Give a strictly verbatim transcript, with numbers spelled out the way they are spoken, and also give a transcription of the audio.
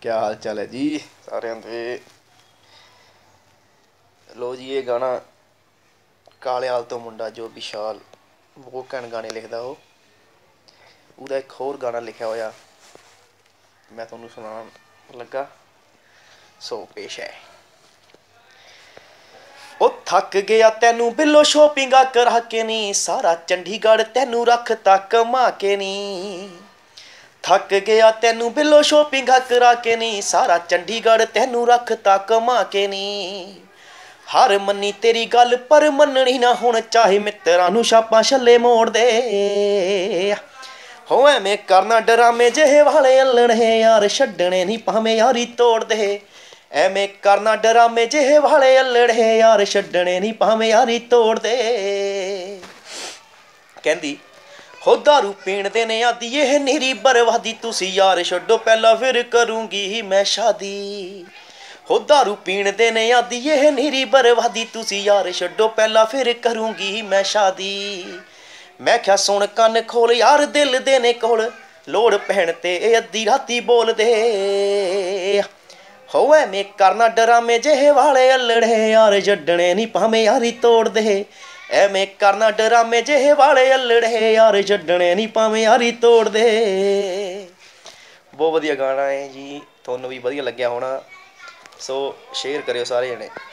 क्या हाल चाल है जी सारे दे। लो जी ये गाना कालेआल तो मुंडा जो विशाल बहुत घैंट गाने लिखदा ओह् ओह्दा एक होर गाना लिखा होया मैं तुहानू सुनान लगा। सो पेश है। ओ थक गया तैनू बिल्लो शॉपिंगा करा के नी सारा चंडीगढ़ तैनू रखता कमा के नी। थक गया तैनू बिल्लो शॉपिंगा करा के नी सारा चंडीगढ़ तैनू रखता कमा के नी। हर मन्नी तेरी गल पर मननी ना हुण चाहे मित्तरां नू छापां छल्ले मोड़ दे। हो एवें करना डरामे जेहे वाले अल्लणे यार छड्डने नी भावें यारी तोड़ दे। एवें करना डरामे जेहे वाले अल्लणे यार छड्डने नी भावें यारी तोड़ दे। कहंदी हो दारू पीण दे ने आदी एह निरी बर्बादी तुसी यार छड्डो पहला फिर करूंगी मैं शादी। हो दारू पीण दे ने आदी एह निरी बर्बादी तुसी यार छड्डो पहला फिर करूंगी मैं शादी। मैं क्या सुन कन्न खोल यार दिल देने कोल लोड़ पैण ते अद्धी राती बोल दे। हो एवें करना डरामे जेहे वाले अल्लड़े यार छड्डने नी भावें यारी तोड़ दे। एवें करना डरामे जेहे वाले अल्लड़े यार छड्डने नी भावें यारी तोड़ दे। बहुत वधिया गाना है जी, तुहानू भी वधिया लग्या होना। सो शेयर करियो सारे जने।